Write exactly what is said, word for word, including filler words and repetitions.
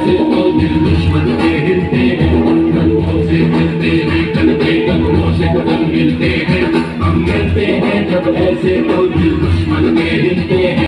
ऐसे तो दिल दुश्मन के हिलते हैं, कदमों से चलते हैं, कदमे कदमों से कदम मिलते हैं, हम मिलते हैं जब ऐसे तो दिल दुश्मन के हिलते हैं।